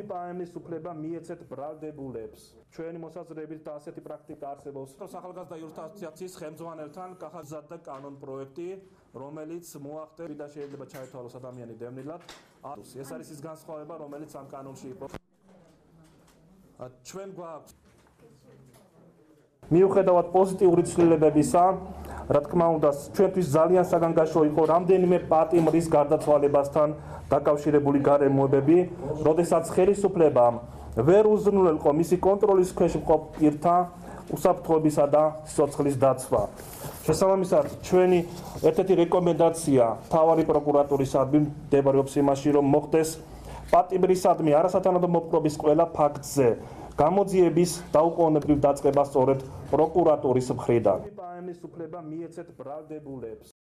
პაემის უფლება მიეცეთ ბრალდებულებს. ჩვენი მოსაზრებით და ასეთი პრაქტიკა არსებობს. სახალხო იურისტთა ასოციაციის ხელმძღვანელთან კახაზად და კანონ პროექტი, რომელიც მოახდენს და შეიძლება ჩაითვალოს ადამიანი დევნილად. ეს არის ის განსხვავება, რომელიც ამ კანონში იყო. ჩვენ გვაქვს მიუხედავად პოზიტიური ცვლილებებისა, რა თქმა უნდა, ჩვენთვის ძალიან საგანგაშო იყო რამდენიმე პატიმრის გარდაცვალებასთან დაკავშირებული გარემოებები, როდესაც ხელისუფლებამ ვერ უზრუნველყო მისი კონტროლის ქვეშ მყოფ პირთა უსაფრთხოებისა და სიცოცხლის დაცვა. შესაბამისად, ჩვენი ერთ-ერთი რეკომენდაცია მთავარი პროკურატურისადმი მდებარეობს იმაში, რომ მოხდეს პატიმრისადმი არასათანადო მოპყრობის ყველა ფაქტზე გამოძიების დაუყოვნებლივ დაწყება სწორედ პროკურატურის მხრიდან. პაემის უფლება მიეცეთ ბრალდებულებს.